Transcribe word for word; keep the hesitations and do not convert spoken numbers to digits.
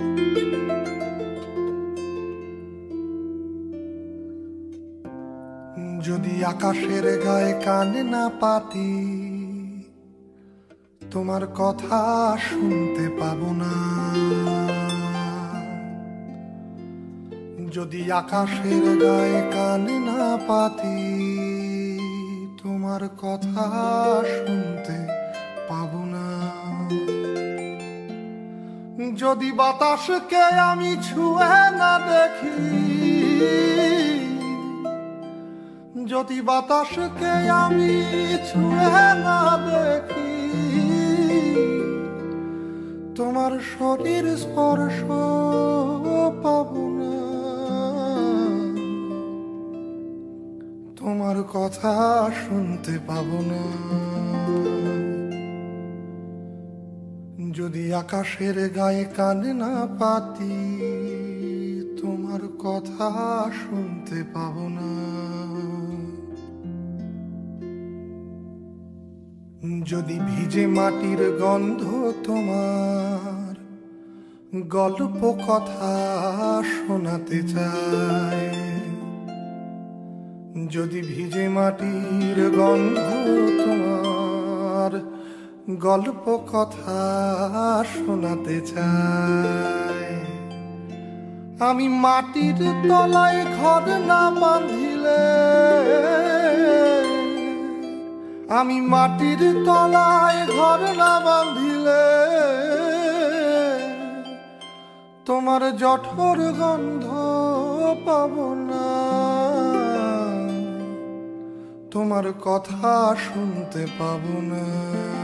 যদি আকাশের গায়ে কান না পাতি, তোমার কথা শুনতে পাবো না। যদি আকাশের গায়ে কান না পাতি, তোমার কথা শুনতে পাবো না। যদি বাতাসকে আমি ছুঁয়ে না দেখি, যদি বাতাসকে আমি ছুঁয়ে না দেখি, তোমার শরীর স্পর্শ পাবো না। তোমার কথা শুনতে পাবো না। যদি আকাশের গায়ে কান না পাতি, তোমার কথা শুনতে পাবো না। যদি ভিজে মাটির গন্ধ তোমার গল্প কথা শোনাতে চায়, যদি ভিজে মাটির গন্ধ তোমার গল্প কথা শোনাতে চায়, আমি মাটির তলায় ঘর না বাঁধিলে, আমি মাটির তলায় ঘর না বাঁধিলে, তোমার জঠর গন্ধ পাবো না। তোমার কথা শুনতে পাবো না।